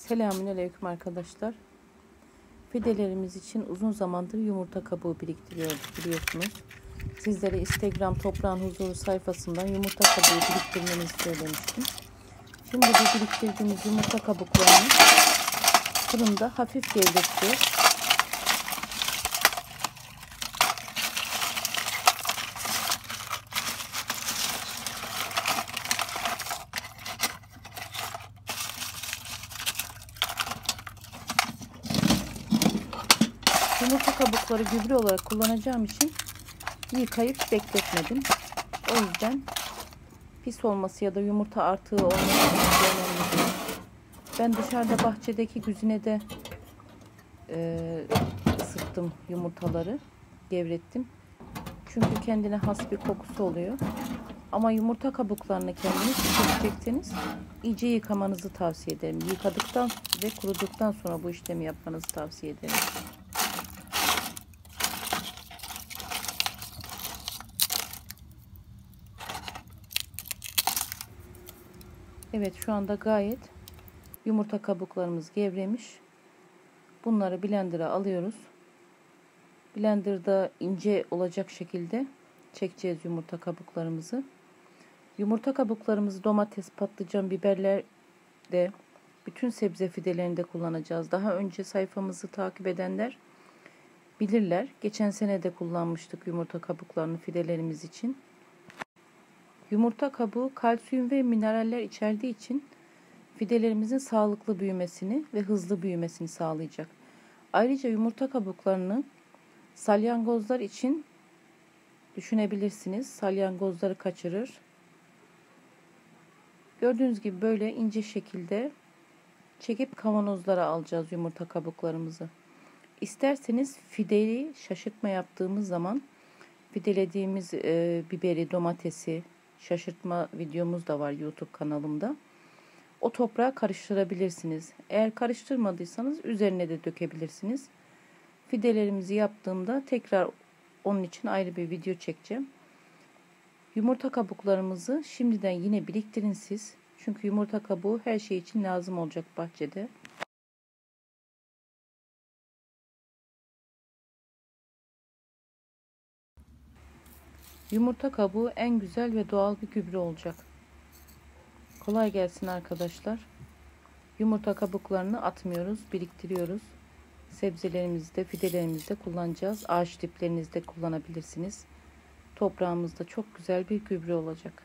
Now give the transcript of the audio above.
Selamünaleyküm arkadaşlar. Fidelerimiz için uzun zamandır yumurta kabuğu biriktiriyoruz biliyorsunuz. Sizlere Instagram Toprağın Huzuru sayfasından yumurta kabuğu biriktirmenizi söylemiştim. Şimdi bu biriktirdiğimiz yumurta kabuklarını fırında hafif gevreteceğiz. Yumurta kabukları gübre olarak kullanacağım için yıkayıp bekletmedim. O yüzden pis olması ya da yumurta artığı olması önemli değil. Ben dışarıda bahçedeki güzinede ısıttım yumurtaları, gevrettim. Çünkü kendine has bir kokusu oluyor. Ama yumurta kabuklarını kendiniz pişirecekseniz iyice yıkamanızı tavsiye ederim. Yıkadıktan ve kuruduktan sonra bu işlemi yapmanızı tavsiye ederim. Evet, şu anda gayet yumurta kabuklarımız gevremiş. Bunları blender'a alıyoruz. Blender'da ince olacak şekilde çekeceğiz yumurta kabuklarımızı. Yumurta kabuklarımızı domates, patlıcan, biberler de bütün sebze fidelerinde kullanacağız. Daha önce sayfamızı takip edenler bilirler. Geçen sene de kullanmıştık yumurta kabuklarını fidelerimiz için. Yumurta kabuğu kalsiyum ve mineraller içerdiği için fidelerimizin sağlıklı büyümesini ve hızlı büyümesini sağlayacak. Ayrıca yumurta kabuklarını salyangozlar için düşünebilirsiniz. Salyangozları kaçırır. Gördüğünüz gibi böyle ince şekilde çekip kavanozlara alacağız yumurta kabuklarımızı. İsterseniz fideli şaşırtma yaptığımız zaman fidelediğimiz biberi, domatesi şaşırtma videomuz da var YouTube kanalımda. O toprağa karıştırabilirsiniz. Eğer karıştırmadıysanız üzerine de dökebilirsiniz. Fidelerimizi yaptığımda tekrar onun için ayrı bir video çekeceğim. Yumurta kabuklarımızı şimdiden yine biriktirin siz. Çünkü yumurta kabuğu her şey için lazım olacak bahçede. Yumurta kabuğu en güzel ve doğal bir gübre olacak. Kolay gelsin arkadaşlar. Yumurta kabuklarını atmıyoruz, biriktiriyoruz. Sebzelerimizde, fidelerimizde kullanacağız. Ağaç diplerinizde kullanabilirsiniz. Toprağımızda çok güzel bir gübre olacak.